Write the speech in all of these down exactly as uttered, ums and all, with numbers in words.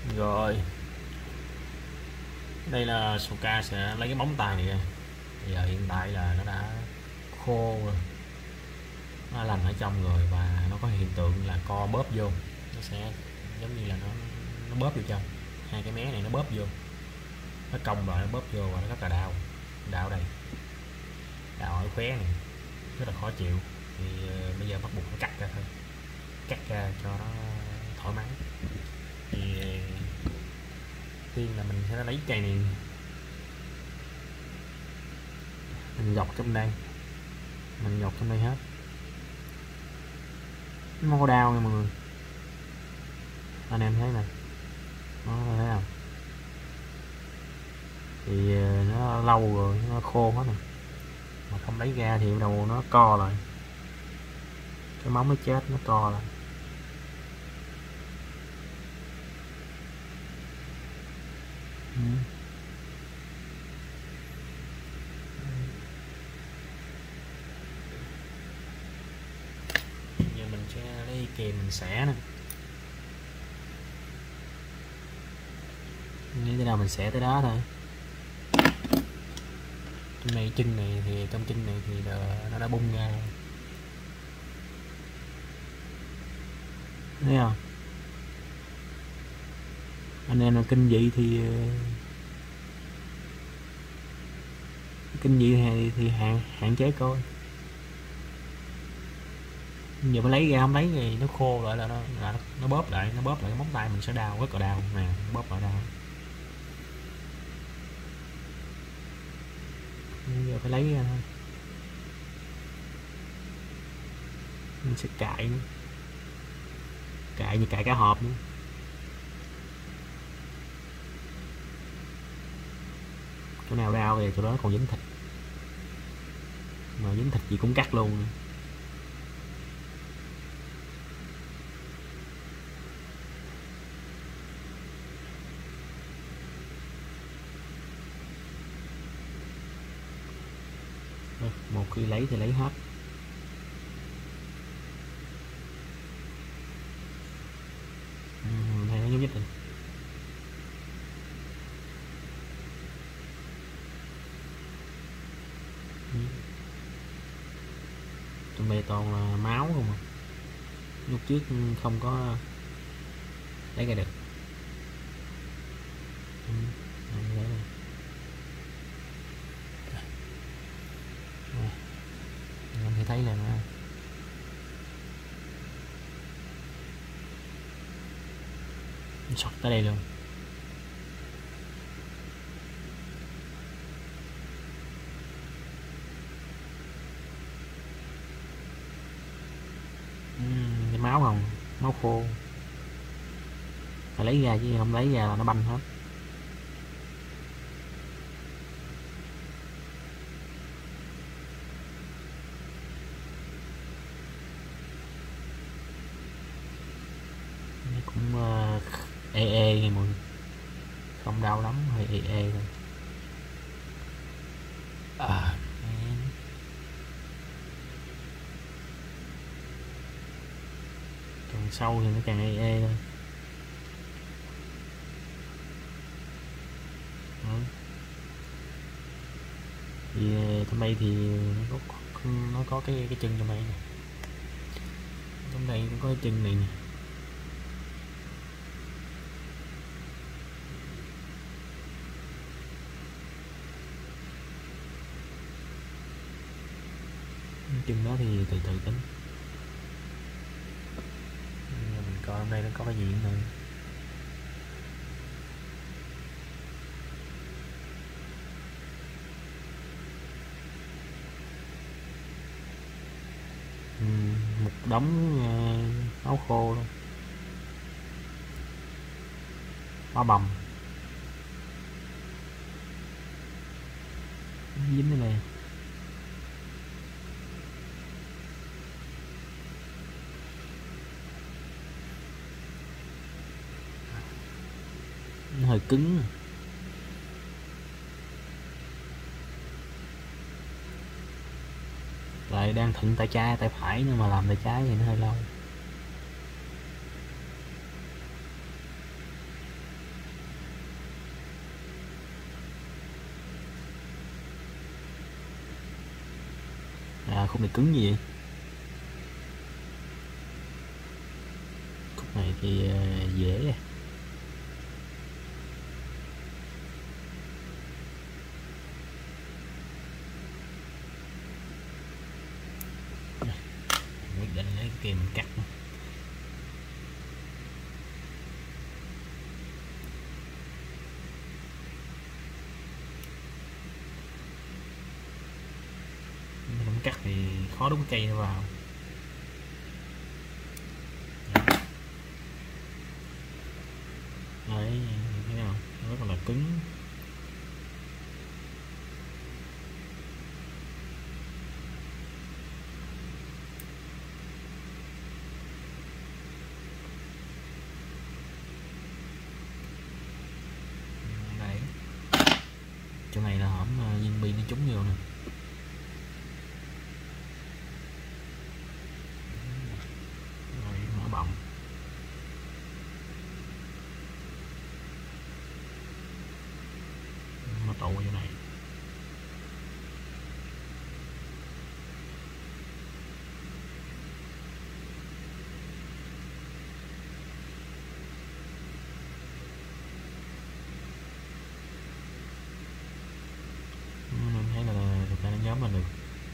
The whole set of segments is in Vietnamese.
Rồi, đây là Soka sẽ lấy cái móng tay này ra. Bây giờ hiện tại là nó đã khô rồi, nó lành ở trong rồi và nó có hiện tượng là co bóp vô. Nó sẽ giống như là nó nó bóp vô trong. Hai cái mé này nó bóp vô. Nó cong lại nó bóp vô và nó rất là đau. Đau đây. Đau ở khóe này. Rất là khó chịu. Thì uh, bây giờ bắt buộc phải cắt ra thôi. Cắt ra cho nó thoải mái. Thì uh, tiên là mình sẽ lấy cây này, mình dọc trong đây, mình dọc trong đây hết. Nó có đau nha mọi người, anh em thấy nè, nó thấy không? Thì nó lâu rồi, nó khô hết rồi, mà không lấy ra thì đầu nó co lại, cái móng nó chết, nó co lại. Ừ. Giờ mình sẽ lấy kìm mình xẻ nè, nghĩ tới đâu mình xẻ tới đó thôi. Trong này chân này thì trong chân này thì nó đã bung ra, thấy không? Anh em là kinh dị thì kinh dị thì, thì hạn hạn chế coi. Giờ mới lấy ra, không lấy thì nó khô lại là nó là nó bóp lại, nó bóp lại cái móng tay mình sẽ đau, rất là đau nè, bóp lại đau. Giờ phải lấy ra thôi. Mình sẽ cạy nữa, cạy như cạy cá hộp nữa. Chỗ nào đau thì chỗ đó còn dính thịt, mà dính thịt gì cũng cắt luôn. Một khi lấy thì lấy hết. Ừ, thấy nó nhúc nhích rồi. Ừ. Trong đây toàn là máu không à, lúc trước không có lấy ra được. Ừ. Anh thì thấy là nó sọt tới đây luôn. uhm, cái máu không, máu khô, phải lấy ra chứ không lấy ra là nó banh hết. Cũng uh, ê ê nghe mọi người, không đau lắm, hơi ê ê thôi. À, càng sâu thì nó càng ê ê thôi. Đó. Thì trong đây thì nó có, nó có cái cái chân trong đây nè, trong đây cũng có cái chân này nè. Chân đó thì từ từ tính. Mình coi hôm nay nó có cái gì nữa. Một đống uh, áo khô luôn, hoa bầm dính cái này. Nó hơi cứng. Lại đang thuận tay trái tay phải nhưng mà làm tay trái thì nó hơi lâu. khúc này cứng gì vậy? Khúc này thì uh, dễ. Quyết định lấy kìm cắt. Không cắt thì khó đúc cây nó vào. Đấy, thấy không? Rất là cứng. Đấy. Chỗ này là hõm viên bi nó trúng vô nè. Rồi mở bọng. Nó tụ vô này. Mình thấy là thực ra nó nhóm là được.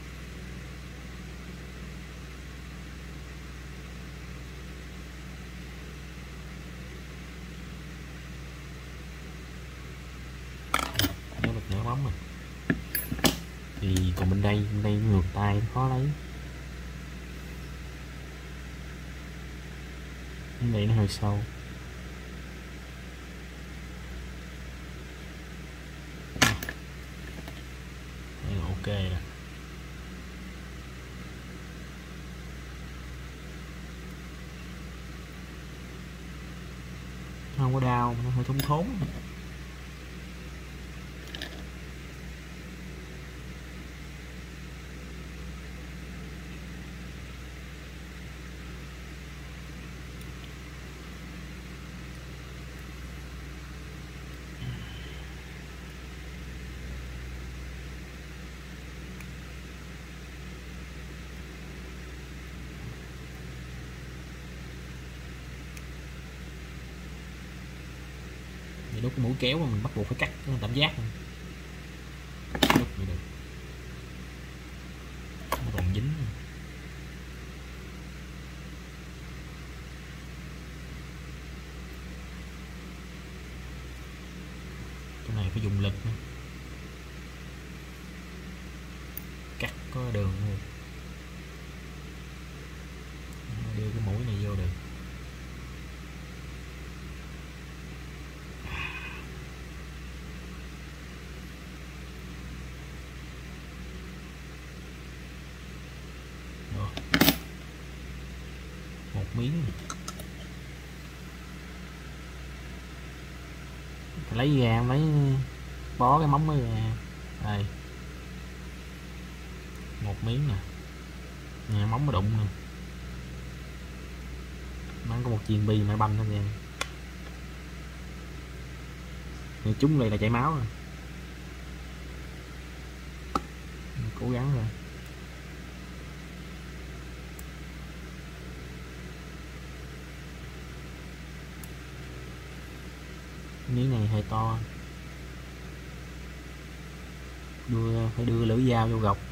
Nó được nửa bóng rồi. Thì còn bên đây, bên đây ngược tay khó lấy. Bên đây nó hơi sâu. Đây là ok nè. Không có đau, nó hơi thốn thốn. Đúc cái mũi kéo mà mình bắt buộc phải cắt cái tam giác. Đúc vậy được. Nó còn dính. Cái này phải dùng lực nữa. Cắt có đường thôi. Đưa cái mũi này vô được. Một miếng lấy ra mấy bó cái móng mới ra. Đây một miếng nè, nè móng nó đụng nè, nó có một viên bi mẹ banh thôi nha. Người trúng này là chảy máu rồi. Cố gắng rồi. Miếng này hơi to, đưa phải đưa lưỡi dao vô gọc.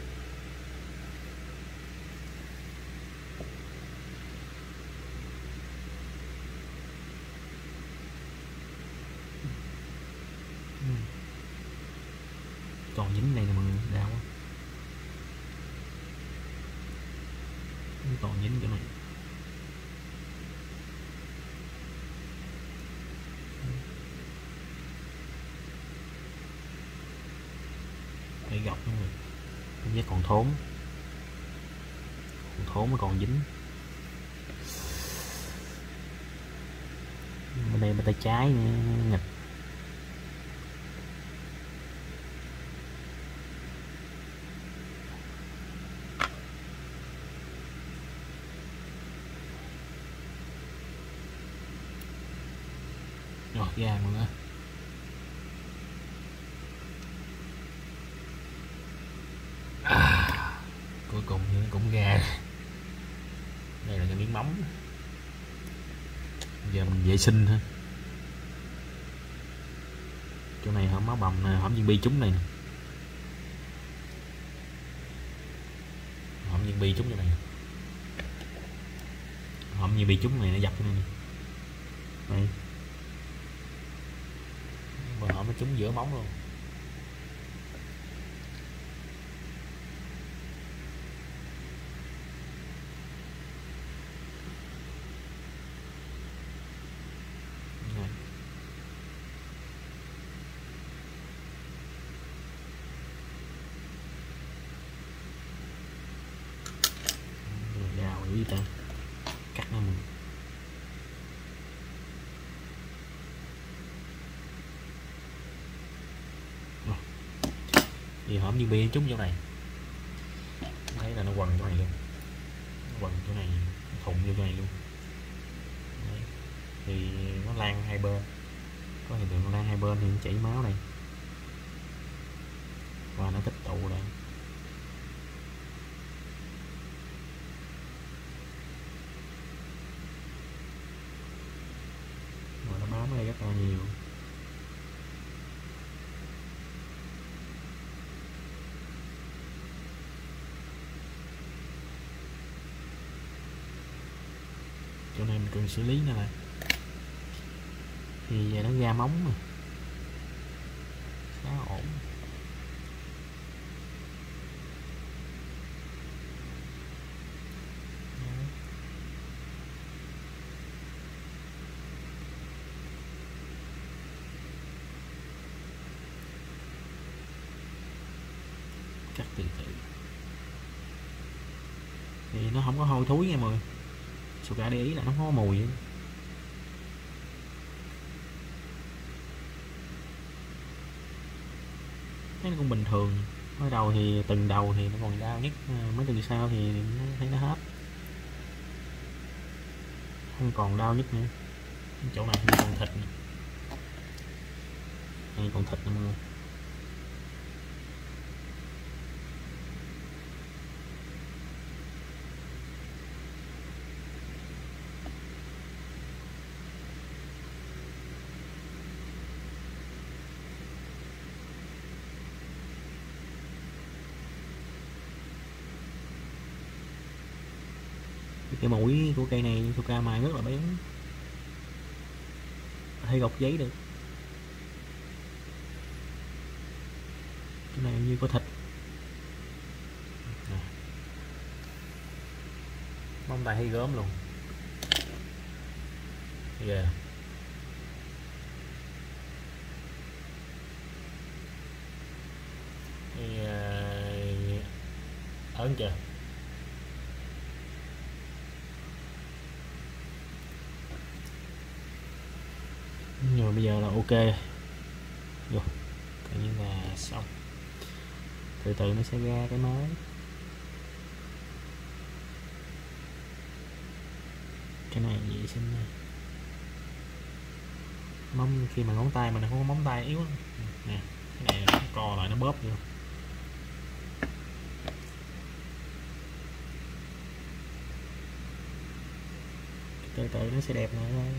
Còn dính này là mọi người đau quá. Còn dính chỗ này. Cái gọc nó rồi. Cảm giác còn thốn. Còn thốn mới còn dính. Bên đây bên tay trái nghịch. Rồi ra mọi người. À, cuối Giờ mình vệ sinh ha. Chỗ này hõm máu bầm nè, hõm viên bi trúng này nè. Hõm viên bi trúng chỗ này. Hõm viên bi trúng này nó dập cái này nè. Đây. Và hõm nó trúng giữa móng luôn. Ta cắt nó mình thì hõm viên bi trúng chỗ này, thấy là nó quằn chỗ này luôn, nó quằn chỗ này, thụng vô chỗ này luôn. Đấy. Thì nó lan hai bên, có hiện tượng lan hai bên thì nó chảy máu này và nó tích tụ lại. Bám ở đây rất là nhiều. Chỗ này mình cần xử lý nữa lại. Thì giờ nó ra móng rồi. Khá ổn. Cắt từ từ thì nó không có hôi thối nha mọi người. Sù cả để ý là nó không có mùi ấy. Thấy nó cũng bình thường. Mới đầu thì từng đầu thì nó còn đau nhất, mấy từ sau thì nó thấy nó hết, không còn đau nhất nữa. Chỗ này không còn thịt nữa. Đây còn thịt nữa mọi người. Cái mũi của cây này Suka mài rất là bén, hay gọt giấy được. Cái này như có thịt. Móng tay hay gớm luôn. Yeah. Thì uh, ớn chưa? Rồi bây giờ là ok rồi, tự nhiên là xong. Từ từ nó sẽ ra cái mới. Cái này vệ sinh này. Móng khi mà ngón tay mình không có móng tay yếu nè, cái này nó co lại nó bóp vô. Từ từ nó sẽ đẹp lại thôi.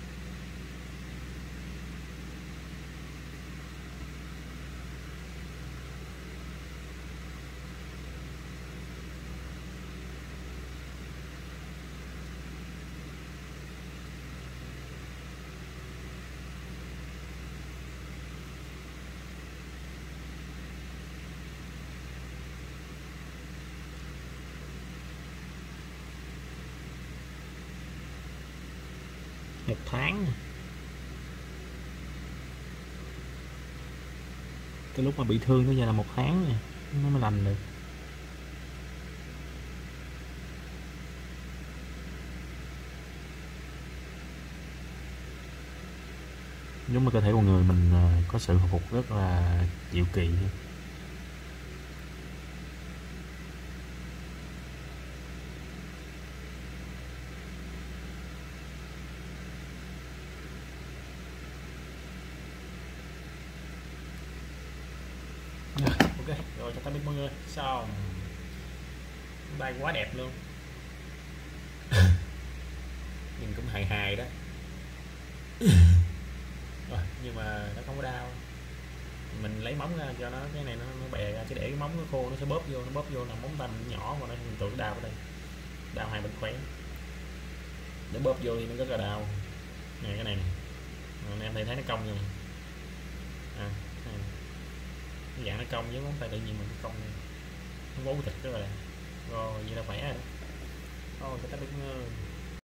Một tháng cái lúc mà bị thương tới giờ là một tháng nè, nó mới lành được. Giống như cơ thể con người mình có sự hồi phục rất là diệu kỳ. Ok rồi, cho tạm biệt mọi người. Xong bay quá đẹp luôn. Nhìn cũng hài hài đó. Rồi, nhưng mà nó không có đau. Mình lấy móng ra cho nó, cái này nó, nó bè ra, chứ để cái móng nó khô nó sẽ bóp vô, nó bóp vô là móng tay mình nhỏ mà nó hiện tượng đau ở đây, đau hai bên khóe, để bóp vô thì nó rất là đau. Này cái này nè, anh em thấy thấy nó cong rồi, à, cái dạng nó cong với móng tay tự nhiên mình nó cong, nó bấu thịt rất là, rồi vậy là khỏe rồi đó. Thôi cái tắt